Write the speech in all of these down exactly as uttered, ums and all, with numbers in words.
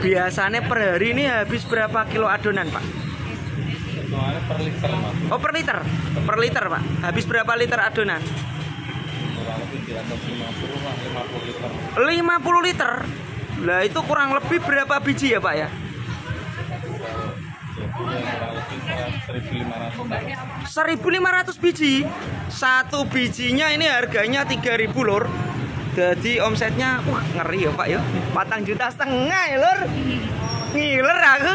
biasanya per hari ini habis berapa kilo adonan, Pak? Per liter, Mas. Oh, per liter. Per liter, Pak. Habis berapa liter adonan? Kurang lebih di atas lima puluh, lima puluh liter. lima puluh liter. Lah itu kurang lebih berapa biji ya, Pak ya? seribu lima ratus biji. Satu bijinya ini harganya tiga ribu, Lur. Jadi omsetnya wah ngeri ya, Pak ya. Patang juta setengah ya, Lur. Ngiler aku.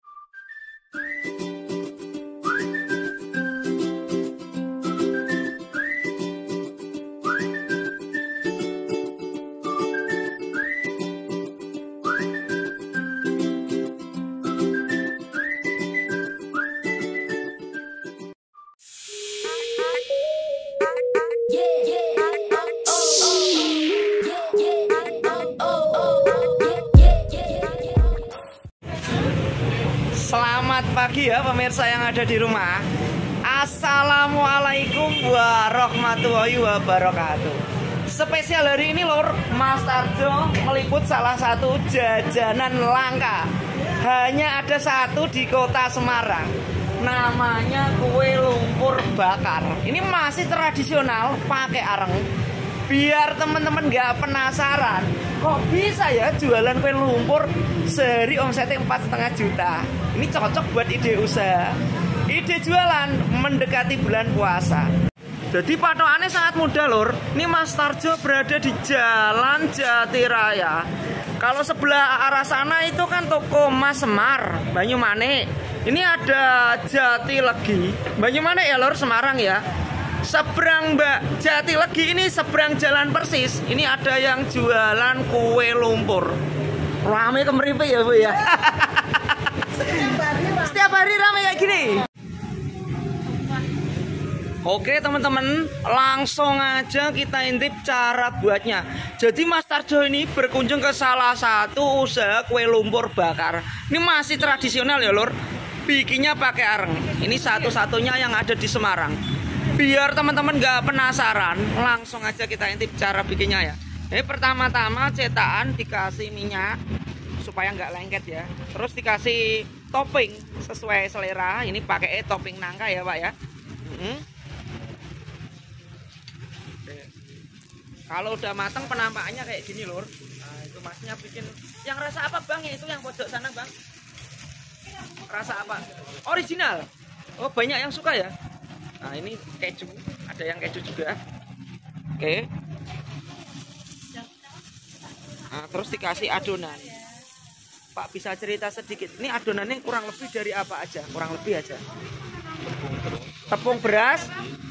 Selamat pagi ya pemirsa yang ada di rumah. Assalamualaikum warahmatullahi wabarakatuh. Spesial hari ini, Lur, Mas Tarjo meliput salah satu jajanan langka. Hanya ada satu di kota Semarang. Namanya kue lumpur bakar. Ini masih tradisional, pakai areng. Biar teman-teman gak penasaran, kok bisa ya jualan kue lumpur sehari omsetnya empat setengah juta. Ini cocok buat ide usaha, ide jualan mendekati bulan puasa. Jadi patokannya sangat mudah, Lur. Ini Mas Tarjo berada di Jalan Jati Raya. Kalau sebelah arah sana itu kan toko Mas Semar, Banyumane. Ini ada Jatilegi, Banyumane ya, Lur, Semarang ya. Seberang Mbak Jatilegi ini seberang jalan persis. Ini ada yang jualan kue lumpur. Rame kemeripe ya, Bu ya. Setiap hari rame kayak gini. Oke teman-teman, langsung aja kita intip cara buatnya. Jadi Mas Tarjo ini berkunjung ke salah satu usaha kue lumpur bakar. Ini masih tradisional ya, Lur. Bikinnya pakai areng. Ini satu-satunya yang ada di Semarang. Biar teman-teman gak penasaran, langsung aja kita intip cara bikinnya ya. Ini pertama-tama cetakan dikasih minyak supaya nggak lengket ya. Terus dikasih topping sesuai selera. Ini pakai topping nangka ya, Pak ya. Hmm. Kalau udah matang penampakannya kayak gini, Lur. Nah, itu Masnya bikin. Yang rasa apa, Bang? Itu yang pojok sana, Bang. Rasa apa? Original. Oh, banyak yang suka ya. Nah, ini keju, ada yang keju juga. Oke. Nah, terus dikasih adonan. Pak bisa cerita sedikit, ini adonannya kurang lebih dari apa aja? Kurang lebih aja. Tepung beras,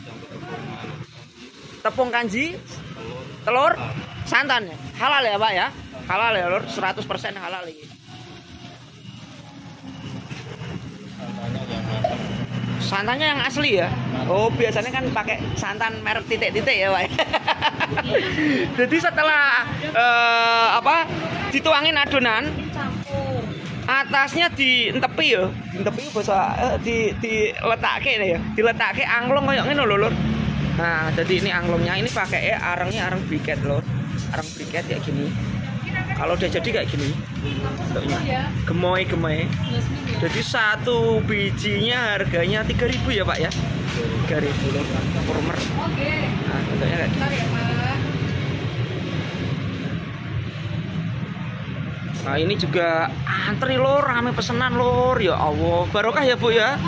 tepung kanji, telur, santan ya. Halal ya, Pak ya? Halal ya, Lur, seratus persen halal ini. Santannya yang asli ya. Oh, biasanya kan pakai santan merek titik-titik ya, Pak. Jadi setelah uh, apa dituangin adonan, atasnya dientepi ya. Dientepi bahasa uh, di diletake ya. Diletake anglong kayak ngene lho, Lur. Nah, jadi ini anglongnya ini pakai ya arengnya areng briket, Lur. Areng briket kayak gini. Kalau udah jadi kayak gini bentuknya, gemoy-gemoy. Jadi satu bijinya harganya tiga ribu ya, Pak ya. tiga ribu loh, kurmer. Nah, bentuknya kayak gini. Nah, ini juga antri, Lur, rame pesanan, Lur. Ya Allah, barokah ya, Bu ya.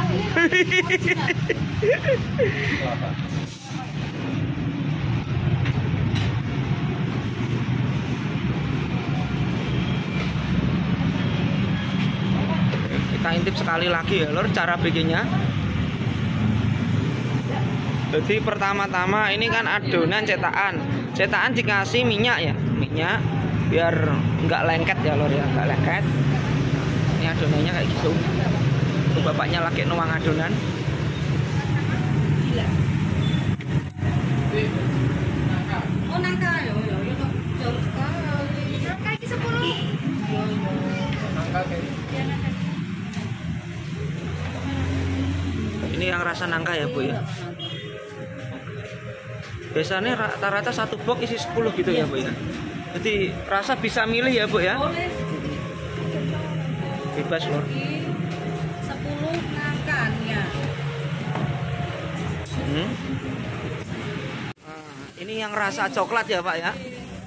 Kita intip sekali lagi ya, Lur, cara bikinnya. Jadi pertama-tama ini kan adonan cetakan. Cetakan dikasih minyak ya, minyak biar nggak lengket ya, Lur ya, nggak lengket. Ini adonannya kayak gitu. Tuh bapaknya lagi nuang adonan. Oh, nangka ya, ya, ya, jauh sekali. Nangka ini sepuluh. Nangka kayak. Ini yang rasa nangka ya, Bu ya. Biasanya rata-rata satu box isi sepuluh gitu ya, Bu ya. Jadi rasa bisa milih ya, Bu ya. bebas lor. sepuluh nangkanya. Hmm. Nah, ini yang rasa coklat ya Pak ya.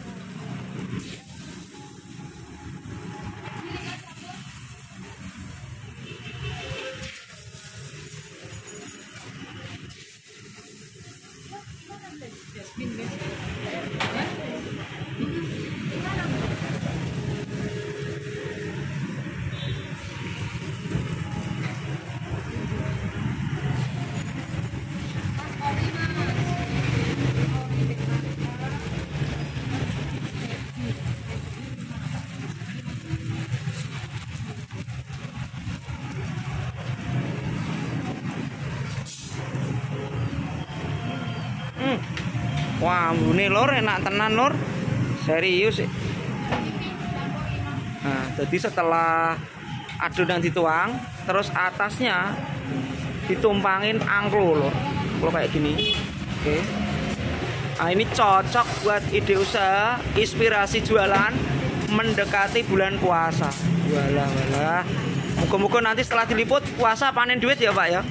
Hmm. Wah, ambune lor enak tenan lor. Serius. Nah, jadi setelah adonan dituang, terus atasnya ditumpangin angklung lor. Kalau kayak gini. Oke. Nah, ini cocok buat ide usaha, inspirasi jualan mendekati bulan puasa. Walah, walah. Moga-moga nanti setelah diliput puasa panen duit ya, Pak ya.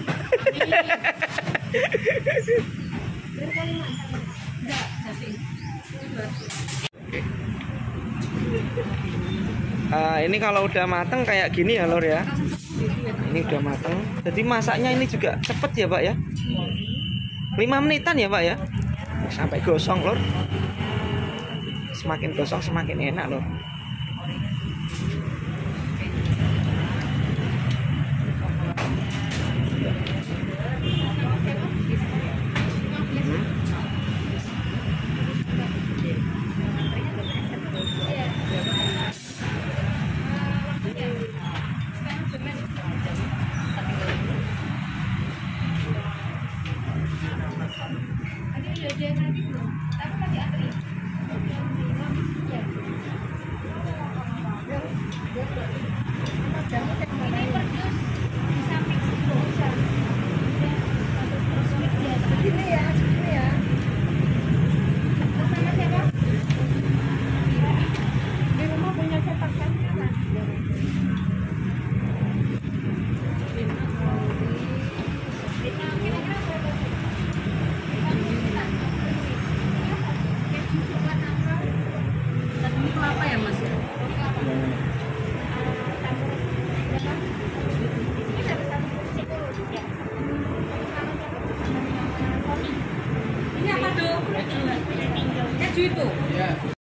Uh, ini kalau udah mateng kayak gini ya lor ya. Ini udah mateng. Jadi masaknya ini juga cepet ya Pak ya. lima menitan ya Pak ya. Sampai gosong lor. Semakin gosong semakin enak lor. Keju itu? Iya.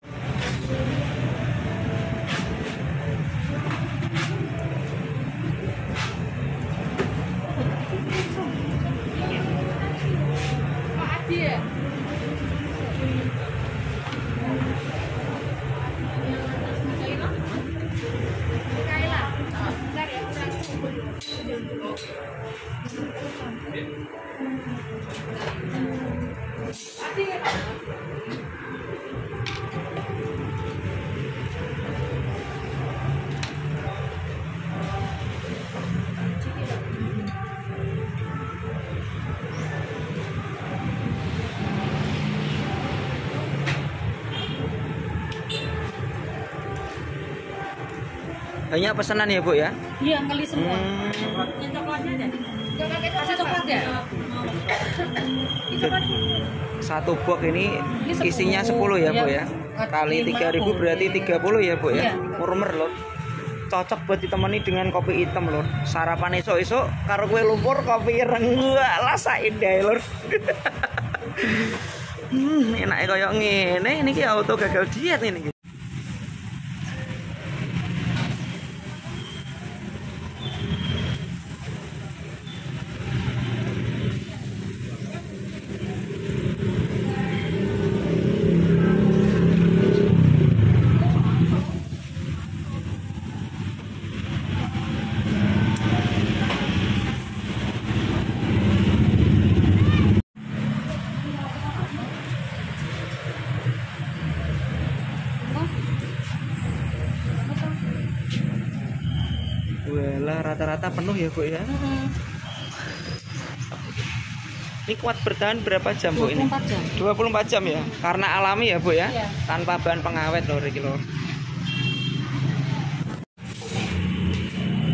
Banyak pesanan ya Bu ya? Iya, kali semua. Hmm. Yang coklatnya ada? Kasih coklat ya? Satu box ini isinya sepuluh ya Bu ya? Kali tiga ribu berarti tiga puluh ya Bu ya? Murmer loh. Cocok buat ditemani dengan kopi hitam lor. Sarapan esok-esok karo kue lumpur kopi ireng. Wah, rasa indah lor. Hmm, enak kayak ngene ini ki auto gagal diet ini. Walah, rata-rata penuh ya Bu ya. Ini kuat bertahan berapa jam Bu ini? dua puluh empat jam ya. Karena alami ya Bu ya. Iya. Tanpa bahan pengawet loh iki lho.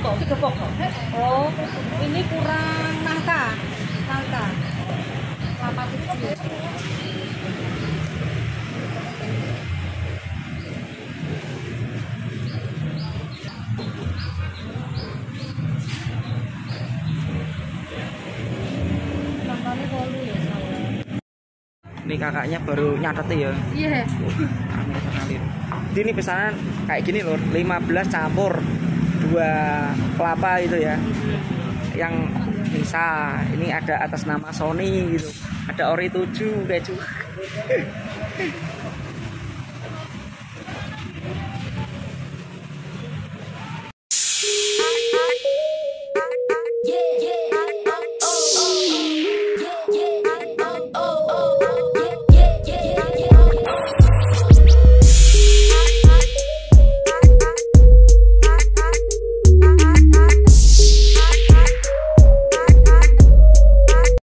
pokok, tiga pokok. Oh, ini kurang nangka, nangka. Kelapa tujuh. Nangkanya bolu ya. Ini kakaknya baru nyatet ya. Iya. Aneh sekali. Jadi ini pesanan kayak gini loh, lima belas campur dua kelapa itu ya. Yang bisa, ini ada atas nama Sony gitu. Ada ori tujuh keju.